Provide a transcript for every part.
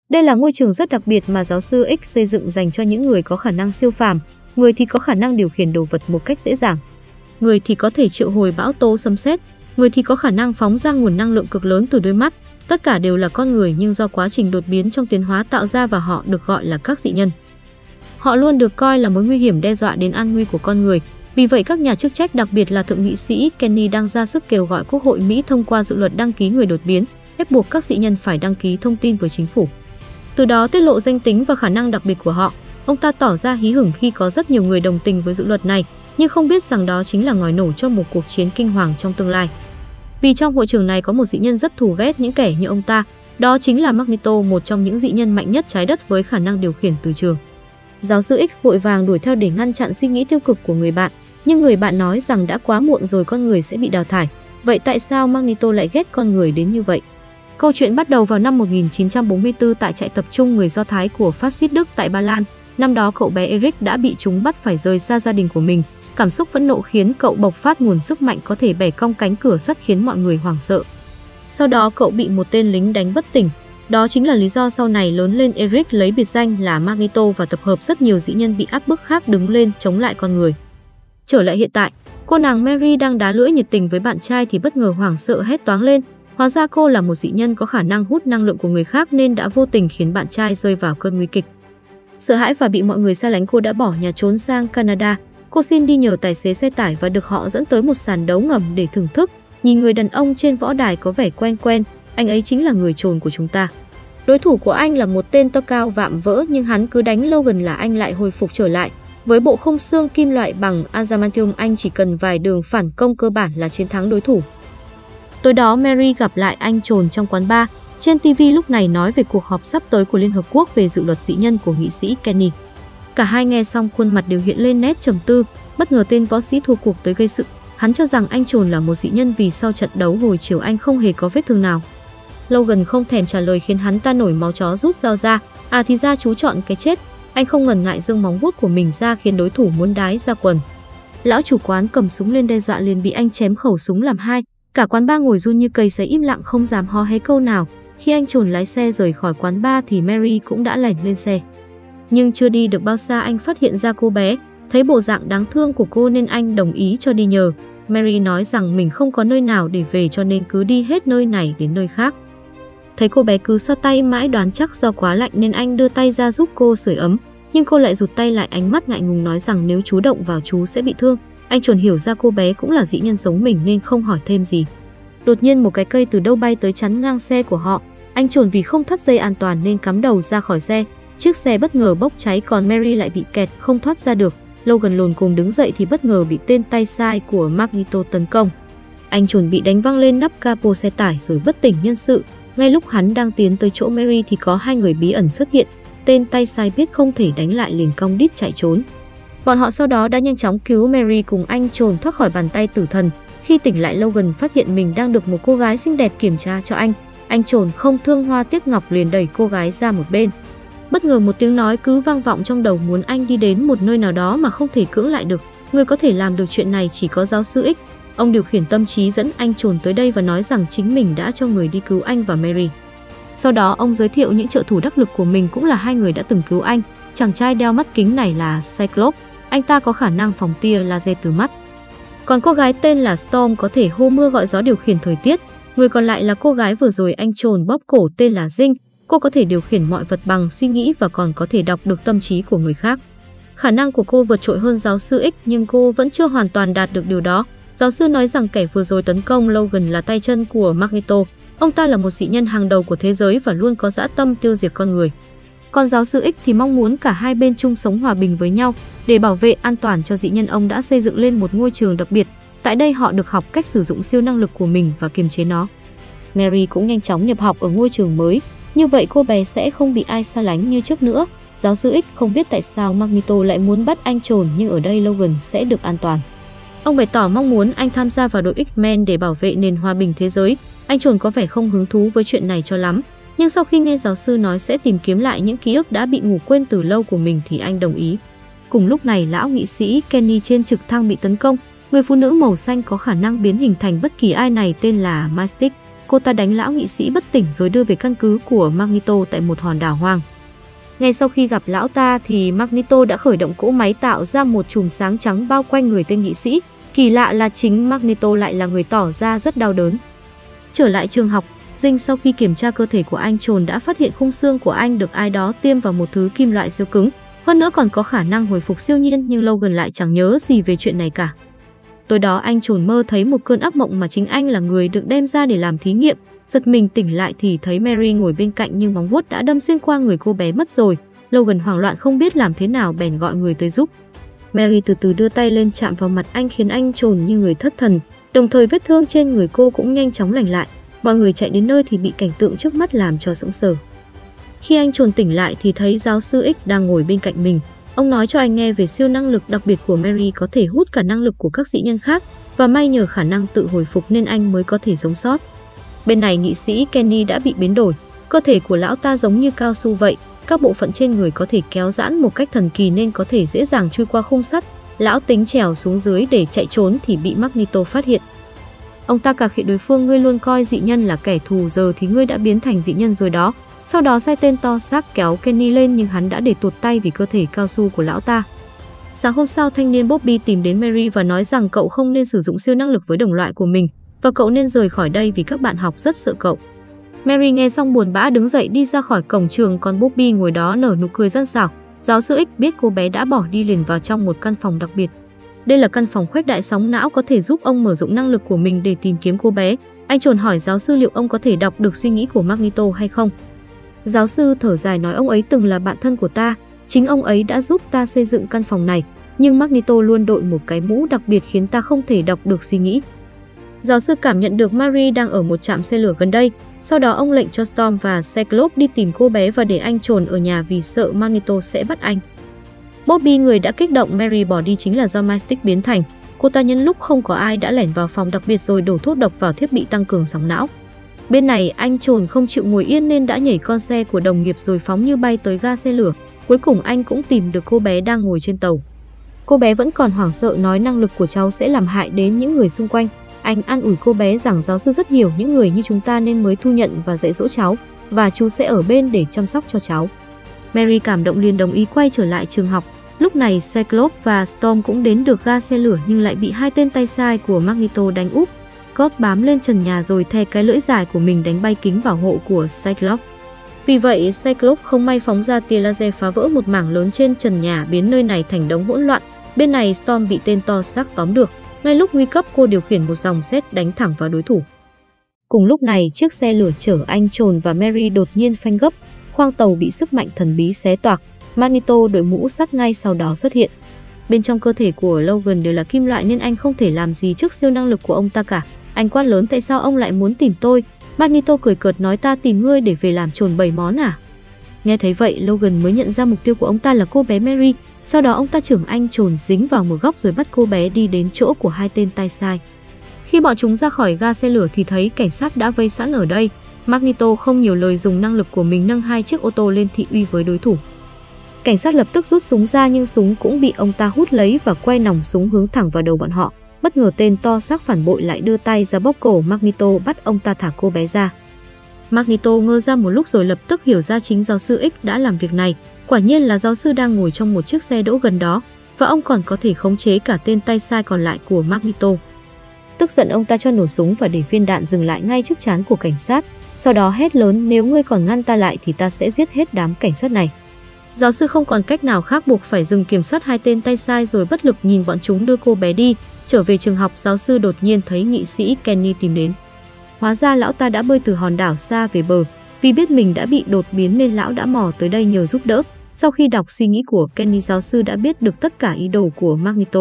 Đây là ngôi trường rất đặc biệt mà giáo sư X xây dựng dành cho những người có khả năng siêu phàm, người thì có khả năng điều khiển đồ vật một cách dễ dàng, người thì có thể triệu hồi bão tố sấm sét, người thì có khả năng phóng ra nguồn năng lượng cực lớn từ đôi mắt. Tất cả đều là con người nhưng do quá trình đột biến trong tiến hóa tạo ra và họ được gọi là các dị nhân. Họ luôn được coi là mối nguy hiểm đe dọa đến an nguy của con người. Vì vậy các nhà chức trách, đặc biệt là Thượng nghị sĩ Kenny đang ra sức kêu gọi Quốc hội Mỹ thông qua dự luật đăng ký người đột biến, ép buộc các dị nhân phải đăng ký thông tin với chính phủ. Từ đó tiết lộ danh tính và khả năng đặc biệt của họ. Ông ta tỏ ra hí hửng khi có rất nhiều người đồng tình với dự luật này, nhưng không biết rằng đó chính là ngòi nổ cho một cuộc chiến kinh hoàng trong tương lai. Vì trong hội trường này có một dị nhân rất thù ghét những kẻ như ông ta, đó chính là Magneto, một trong những dị nhân mạnh nhất trái đất với khả năng điều khiển từ trường. Giáo sư X vội vàng đuổi theo để ngăn chặn suy nghĩ tiêu cực của người bạn, nhưng người bạn nói rằng đã quá muộn rồi, con người sẽ bị đào thải. Vậy tại sao Magneto lại ghét con người đến như vậy? Câu chuyện bắt đầu vào năm 1944 tại trại tập trung người Do Thái của phát xít Đức tại Ba Lan. Năm đó cậu bé Eric đã bị chúng bắt phải rời xa gia đình của mình. Cảm xúc phẫn nộ khiến cậu bộc phát nguồn sức mạnh có thể bẻ cong cánh cửa sắt khiến mọi người hoảng sợ. Sau đó cậu bị một tên lính đánh bất tỉnh. Đó chính là lý do sau này lớn lên Eric lấy biệt danh là Magneto và tập hợp rất nhiều dị nhân bị áp bức khác đứng lên chống lại con người. Trở lại hiện tại, cô nàng Mary đang đá lưỡi nhiệt tình với bạn trai thì bất ngờ hoảng sợ hét toáng lên. Hóa ra cô là một dị nhân có khả năng hút năng lượng của người khác nên đã vô tình khiến bạn trai rơi vào cơn nguy kịch. Sợ hãi và bị mọi người xa lánh, cô đã bỏ nhà trốn sang Canada. Cô xin đi nhờ tài xế xe tải và được họ dẫn tới một sàn đấu ngầm để thưởng thức. Nhìn người đàn ông trên võ đài có vẻ quen quen, anh ấy chính là người trồn của chúng ta. Đối thủ của anh là một tên to cao vạm vỡ nhưng hắn cứ đánh Logan là anh lại hồi phục trở lại. Với bộ khung xương kim loại bằng adamantium, anh chỉ cần vài đường phản công cơ bản là chiến thắng đối thủ. Tối đó Mary gặp lại anh trồn trong quán bar. Trên TV lúc này nói về cuộc họp sắp tới của Liên Hợp Quốc về dự luật dị nhân của nghị sĩ Kenny. Cả hai nghe xong khuôn mặt đều hiện lên nét trầm tư. Bất ngờ tên võ sĩ thua cuộc tới gây sự. Hắn cho rằng anh trồn là một dị nhân vì sau trận đấu hồi chiều anh không hề có vết thương nào. Logan không thèm trả lời khiến hắn ta nổi máu chó, rút dao ra. À thì ra chú chọn cái chết. Anh không ngần ngại giương móng vuốt của mình ra khiến đối thủ muốn đái ra quần. Lão chủ quán cầm súng lên đe dọa liền bị anh chém khẩu súng làm hai. Cả quán bar ngồi run như cầy sấy, im lặng không dám hó hé câu nào. Khi anh trồn lái xe rời khỏi quán bar thì Mary cũng đã lẻn lên xe. Nhưng chưa đi được bao xa anh phát hiện ra cô bé. Thấy bộ dạng đáng thương của cô nên anh đồng ý cho đi nhờ. Mary nói rằng mình không có nơi nào để về cho nên cứ đi hết nơi này đến nơi khác. Thấy cô bé cứ xoa tay mãi, đoán chắc do quá lạnh nên anh đưa tay ra giúp cô sưởi ấm. Nhưng cô lại rụt tay lại, ánh mắt ngại ngùng nói rằng nếu chú động vào chú sẽ bị thương. Anh trồn hiểu ra cô bé cũng là dị nhân giống mình nên không hỏi thêm gì. Đột nhiên một cái cây từ đâu bay tới chắn ngang xe của họ. Anh trồn vì không thắt dây an toàn nên cắm đầu ra khỏi xe. Chiếc xe bất ngờ bốc cháy còn Mary lại bị kẹt không thoát ra được. Logan lồn cùng đứng dậy thì bất ngờ bị tên tay sai của Magneto tấn công. Anh trồn bị đánh văng lên nắp capo xe tải rồi bất tỉnh nhân sự. Ngay lúc hắn đang tiến tới chỗ Mary thì có hai người bí ẩn xuất hiện. Tên tay sai biết không thể đánh lại liền cong đít chạy trốn. Bọn họ sau đó đã nhanh chóng cứu Mary cùng anh trồn thoát khỏi bàn tay tử thần. Khi tỉnh lại, Logan phát hiện mình đang được một cô gái xinh đẹp kiểm tra cho anh. Anh trồn không thương hoa tiếc ngọc liền đẩy cô gái ra một bên. Bất ngờ một tiếng nói cứ vang vọng trong đầu muốn anh đi đến một nơi nào đó mà không thể cưỡng lại được. Người có thể làm được chuyện này chỉ có giáo sư X. Ông điều khiển tâm trí dẫn anh trồn tới đây và nói rằng chính mình đã cho người đi cứu anh và Mary. Sau đó ông giới thiệu những trợ thủ đắc lực của mình cũng là hai người đã từng cứu anh. Chàng trai đeo mắt kính này là Cyclops, anh ta có khả năng phóng tia laser từ mắt. Còn cô gái tên là Storm có thể hô mưa gọi gió, điều khiển thời tiết. Người còn lại là cô gái vừa rồi anh trồn bóp cổ tên là Jing. Cô có thể điều khiển mọi vật bằng suy nghĩ và còn có thể đọc được tâm trí của người khác. Khả năng của cô vượt trội hơn giáo sư X nhưng cô vẫn chưa hoàn toàn đạt được điều đó. Giáo sư nói rằng kẻ vừa rồi tấn công Logan là tay chân của Magneto. Ông ta là một dị nhân hàng đầu của thế giới và luôn có dã tâm tiêu diệt con người. Còn giáo sư X thì mong muốn cả hai bên chung sống hòa bình với nhau. Để bảo vệ an toàn cho dị nhân, ông đã xây dựng lên một ngôi trường đặc biệt. Tại đây họ được học cách sử dụng siêu năng lực của mình và kiềm chế nó. Mary cũng nhanh chóng nhập học ở ngôi trường mới. Như vậy cô bé sẽ không bị ai xa lánh như trước nữa. Giáo sư X không biết tại sao Magneto lại muốn bắt anh trồn, nhưng ở đây Logan sẽ được an toàn. Ông bày tỏ mong muốn anh tham gia vào đội X-Men để bảo vệ nền hòa bình thế giới. Anh trồn có vẻ không hứng thú với chuyện này cho lắm. Nhưng sau khi nghe giáo sư nói sẽ tìm kiếm lại những ký ức đã bị ngủ quên từ lâu của mình thì anh đồng ý. Cùng lúc này, lão nghị sĩ Kenny trên trực thăng bị tấn công. Người phụ nữ màu xanh có khả năng biến hình thành bất kỳ ai này tên là Mystique. cô ta đánh lão nghị sĩ bất tỉnh rồi đưa về căn cứ của Magneto tại một hòn đảo hoang. Ngay sau khi gặp lão ta thì Magneto đã khởi động cỗ máy tạo ra một chùm sáng trắng bao quanh người tên nghị sĩ. Kỳ lạ là chính Magneto lại là người tỏ ra rất đau đớn. Trở lại trường học, Dinh sau khi kiểm tra cơ thể của anh Trồn đã phát hiện khung xương của anh được ai đó tiêm vào một thứ kim loại siêu cứng. Hơn nữa còn có khả năng hồi phục siêu nhiên, nhưng Logan lại chẳng nhớ gì về chuyện này cả. Tối đó anh Trồn mơ thấy một cơn ác mộng mà chính anh là người được đem ra để làm thí nghiệm. Giật mình tỉnh lại thì thấy Mary ngồi bên cạnh nhưng móng vuốt đã đâm xuyên qua người cô bé mất rồi. Logan hoảng loạn không biết làm thế nào bèn gọi người tới giúp. Mary từ từ đưa tay lên chạm vào mặt anh khiến anh Trồn như người thất thần. Đồng thời vết thương trên người cô cũng nhanh chóng lành lại. Mọi người chạy đến nơi thì bị cảnh tượng trước mắt làm cho sững sờ. Khi anh Trồn tỉnh lại thì thấy giáo sư X đang ngồi bên cạnh mình. Ông nói cho anh nghe về siêu năng lực đặc biệt của Mary có thể hút cả năng lực của các dị nhân khác, và may nhờ khả năng tự hồi phục nên anh mới có thể sống sót. Bên này nghị sĩ Kenny đã bị biến đổi, cơ thể của lão ta giống như cao su vậy, các bộ phận trên người có thể kéo giãn một cách thần kỳ nên có thể dễ dàng chui qua khung sắt. Lão tính trèo xuống dưới để chạy trốn thì bị Magneto phát hiện. Ông ta cà khịa đối phương: ngươi luôn coi dị nhân là kẻ thù, giờ thì ngươi đã biến thành dị nhân rồi đó. Sau đó sai tên to xác kéo Kenny lên nhưng hắn đã để tuột tay vì cơ thể cao su của lão ta. Sáng hôm sau, thanh niên Bobby tìm đến Mary và nói rằng cậu không nên sử dụng siêu năng lực với đồng loại của mình và cậu nên rời khỏi đây vì các bạn học rất sợ cậu. Mary nghe xong buồn bã đứng dậy đi ra khỏi cổng trường, còn Bobby ngồi đó nở nụ cười gian xảo. Giáo sư X biết cô bé đã bỏ đi liền vào trong một căn phòng đặc biệt. Đây là căn phòng khuếch đại sóng não có thể giúp ông mở rộng năng lực của mình để tìm kiếm cô bé. Anh Trồn hỏi giáo sư liệu ông có thể đọc được suy nghĩ của Magneto hay không. Giáo sư thở dài nói: ông ấy từng là bạn thân của ta, chính ông ấy đã giúp ta xây dựng căn phòng này, nhưng Magneto luôn đội một cái mũ đặc biệt khiến ta không thể đọc được suy nghĩ. Giáo sư cảm nhận được Mary đang ở một trạm xe lửa gần đây, sau đó ông lệnh cho Storm và Cyclops đi tìm cô bé và để anh Trồn ở nhà vì sợ Magneto sẽ bắt anh. Bobby, người đã kích động Mary bỏ đi chính là do Mystic biến thành. Cô ta nhân lúc không có ai đã lẻn vào phòng đặc biệt rồi đổ thuốc độc vào thiết bị tăng cường sóng não. Bên này anh Trồn không chịu ngồi yên nên đã nhảy con xe của đồng nghiệp rồi phóng như bay tới ga xe lửa. Cuối cùng anh cũng tìm được cô bé đang ngồi trên tàu. Cô bé vẫn còn hoảng sợ nói năng lực của cháu sẽ làm hại đến những người xung quanh. Anh an ủi cô bé rằng giáo sư rất hiểu những người như chúng ta nên mới thu nhận và dạy dỗ cháu, và chú sẽ ở bên để chăm sóc cho cháu. Mary cảm động liền đồng ý quay trở lại trường học. Lúc này Cyclops và Storm cũng đến được ga xe lửa nhưng lại bị hai tên tay sai của Magneto đánh úp. Scott bám lên trần nhà rồi thè cái lưỡi dài của mình đánh bay kính bảo hộ của Cyclops. Vì vậy Cyclops không may phóng ra tia laser phá vỡ một mảng lớn trên trần nhà, biến nơi này thành đống hỗn loạn. Bên này Storm bị tên to xác tóm được. Ngay lúc nguy cấp cô điều khiển một dòng sét đánh thẳng vào đối thủ. Cùng lúc này chiếc xe lửa chở anh Trồn và Mary đột nhiên phanh gấp, khoang tàu bị sức mạnh thần bí xé toạc. Magneto đội mũ sắt ngay sau đó xuất hiện. Bên trong cơ thể của Logan đều là kim loại nên anh không thể làm gì trước siêu năng lực của ông ta cả. Anh quát lớn: tại sao ông lại muốn tìm tôi? Magneto cười cợt nói: ta tìm ngươi để về làm trồn 7 món à? Nghe thấy vậy Logan mới nhận ra mục tiêu của ông ta là cô bé Mary. Sau đó ông ta chưởng anh Trồn dính vào một góc rồi bắt cô bé đi đến chỗ của hai tên tay sai. Khi bọn chúng ra khỏi ga xe lửa thì thấy cảnh sát đã vây sẵn ở đây. Magneto không nhiều lời dùng năng lực của mình nâng hai chiếc ô tô lên thị uy với đối thủ. Cảnh sát lập tức rút súng ra nhưng súng cũng bị ông ta hút lấy và quay nòng súng hướng thẳng vào đầu bọn họ. Bất ngờ tên to xác phản bội lại đưa tay ra bóp cổ Magneto bắt ông ta thả cô bé ra. Magneto ngơ ra một lúc rồi lập tức hiểu ra chính giáo sư X đã làm việc này. Quả nhiên là giáo sư đang ngồi trong một chiếc xe đỗ gần đó và ông còn có thể khống chế cả tên tay sai còn lại của Magneto. Tức giận ông ta cho nổ súng và để viên đạn dừng lại ngay trước trán của cảnh sát. Sau đó hét lớn: nếu ngươi còn ngăn ta lại thì ta sẽ giết hết đám cảnh sát này. Giáo sư không còn cách nào khác buộc phải dừng kiểm soát hai tên tay sai rồi bất lực nhìn bọn chúng đưa cô bé đi. Trở về trường học, giáo sư đột nhiên thấy nghị sĩ Kenny tìm đến. Hóa ra lão ta đã bơi từ hòn đảo xa về bờ. Vì biết mình đã bị đột biến nên lão đã mò tới đây nhờ giúp đỡ. Sau khi đọc suy nghĩ của Kenny, giáo sư đã biết được tất cả ý đồ của Magneto.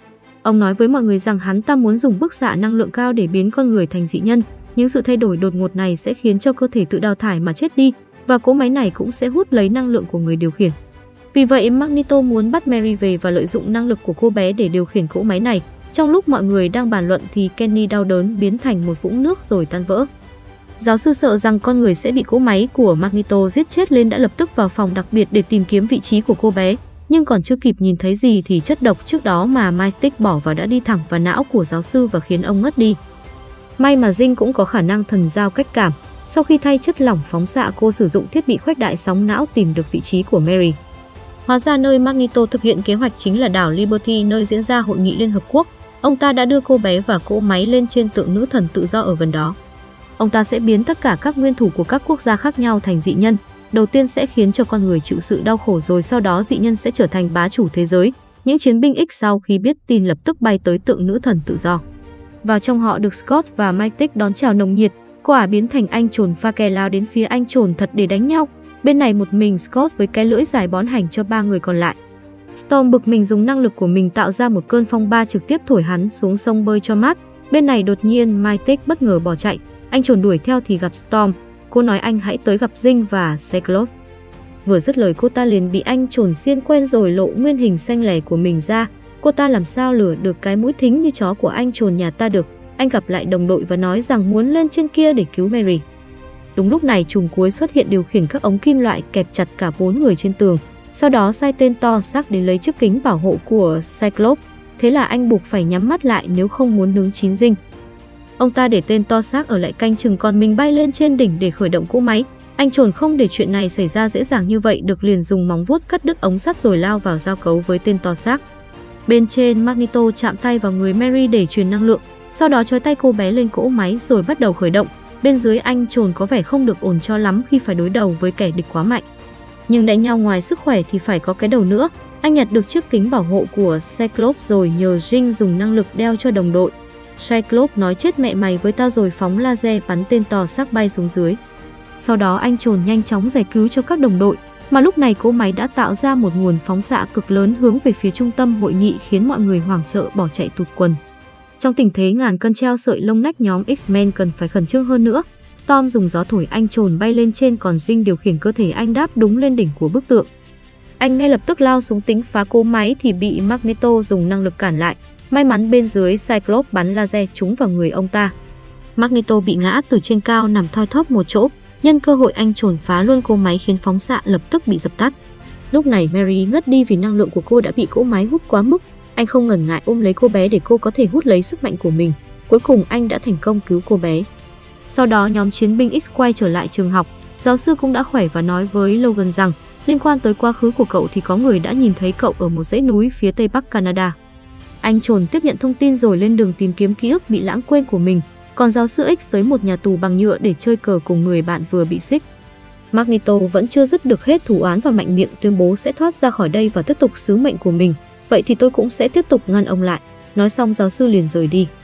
Ông nói với mọi người rằng hắn ta muốn dùng bức xạ năng lượng cao để biến con người thành dị nhân. Những sự thay đổi đột ngột này sẽ khiến cho cơ thể tự đào thải mà chết đi, và cỗ máy này cũng sẽ hút lấy năng lượng của người điều khiển. Vì vậy Magneto muốn bắt Mary về và lợi dụng năng lực của cô bé để điều khiển cỗ máy này. Trong lúc mọi người đang bàn luận thì Kenny đau đớn biến thành một vũng nước rồi tan vỡ. Giáo sư sợ rằng con người sẽ bị cỗ máy của Magneto giết chết nên đã lập tức vào phòng đặc biệt để tìm kiếm vị trí của cô bé. Nhưng còn chưa kịp nhìn thấy gì thì chất độc trước đó mà Mystic bỏ vào đã đi thẳng vào não của giáo sư và khiến ông ngất đi. May mà Jing cũng có khả năng thần giao cách cảm. Sau khi thay chất lỏng phóng xạ, cô sử dụng thiết bị khuếch đại sóng não tìm được vị trí của Mary. Hóa ra nơi Magneto thực hiện kế hoạch chính là đảo Liberty, nơi diễn ra hội nghị Liên Hợp Quốc. Ông ta đã đưa cô bé và cỗ máy lên trên tượng nữ thần tự do ở gần đó. Ông ta sẽ biến tất cả các nguyên thủ của các quốc gia khác nhau thành dị nhân. Đầu tiên sẽ khiến cho con người chịu sự đau khổ, rồi sau đó dị nhân sẽ trở thành bá chủ thế giới. Những chiến binh X sau khi biết tin lập tức bay tới tượng nữ thần tự do. Vào trong họ được Scott và Mystic đón chào nồng nhiệt. Cô ả biến thành anh trồn pha kè lao đến phía anh trồn thật để đánh nhau. Bên này một mình Scott với cái lưỡi dài bón hành cho 3 người còn lại. Storm bực mình dùng năng lực của mình tạo ra một cơn phong ba trực tiếp thổi hắn xuống sông bơi cho mát. Bên này đột nhiên Mystic bất ngờ bỏ chạy. Anh trồn đuổi theo thì gặp Storm. Cô nói anh hãy tới gặp Jing và Cyclops. Vừa dứt lời cô ta liền bị anh trồn xiên quen rồi lộ nguyên hình xanh lẻ của mình ra. Cô ta làm sao lừa được cái mũi thính như chó của anh trồn nhà ta được. Anh gặp lại đồng đội và nói rằng muốn lên trên kia để cứu Mary. Đúng lúc này trùm cuối xuất hiện điều khiển các ống kim loại kẹp chặt cả 4 người trên tường. Sau đó sai tên to xác để lấy chiếc kính bảo hộ của Cyclops. Thế là anh buộc phải nhắm mắt lại nếu không muốn nướng chín Jing. Ông ta để tên to xác ở lại canh chừng, còn mình bay lên trên đỉnh để khởi động cỗ máy. Anh trồn không để chuyện này xảy ra dễ dàng như vậy được, liền dùng móng vuốt cắt đứt ống sắt rồi lao vào giao cấu với tên to xác. Bên trên Magneto chạm tay vào người Mary để truyền năng lượng, sau đó trói tay cô bé lên cỗ máy rồi bắt đầu khởi động. Bên dưới anh trồn có vẻ không được ổn cho lắm khi phải đối đầu với kẻ địch quá mạnh. Nhưng đánh nhau ngoài sức khỏe thì phải có cái đầu nữa. Anh nhặt được chiếc kính bảo hộ của Cyclops rồi nhờ Jing dùng năng lực đeo cho đồng đội. Cyclops nói chết mẹ mày với tao rồi phóng laser bắn tên to xác bay xuống dưới. Sau đó anh trồn nhanh chóng giải cứu cho các đồng đội, mà lúc này cỗ máy đã tạo ra một nguồn phóng xạ cực lớn hướng về phía trung tâm hội nghị khiến mọi người hoảng sợ bỏ chạy tụt quần. Trong tình thế ngàn cân treo sợi lông nách, nhóm X-Men cần phải khẩn trương hơn nữa. Storm dùng gió thổi anh trồn bay lên trên, còn Jing điều khiển cơ thể anh đáp đúng lên đỉnh của bức tượng. Anh ngay lập tức lao xuống tính phá cỗ máy thì bị Magneto dùng năng lực cản lại. May mắn bên dưới Cyclops bắn laser trúng vào người ông ta. Magneto bị ngã từ trên cao nằm thoi thóp một chỗ. Nhân cơ hội anh trồn phá luôn cỗ máy khiến phóng xạ lập tức bị dập tắt. Lúc này Mary ngất đi vì năng lượng của cô đã bị cỗ máy hút quá mức. Anh không ngần ngại ôm lấy cô bé để cô có thể hút lấy sức mạnh của mình. Cuối cùng anh đã thành công cứu cô bé. Sau đó nhóm chiến binh X quay trở lại trường học. Giáo sư cũng đã khỏe và nói với Logan rằng liên quan tới quá khứ của cậu thì có người đã nhìn thấy cậu ở một dãy núi phía tây bắc Canada. Anh trồn tiếp nhận thông tin rồi lên đường tìm kiếm ký ức bị lãng quên của mình. Còn giáo sư X tới một nhà tù bằng nhựa để chơi cờ cùng người bạn vừa bị xích. Magneto vẫn chưa dứt được hết thù oán và mạnh miệng tuyên bố sẽ thoát ra khỏi đây và tiếp tục sứ mệnh của mình. Vậy thì tôi cũng sẽ tiếp tục ngăn ông lại. Nói xong giáo sư liền rời đi.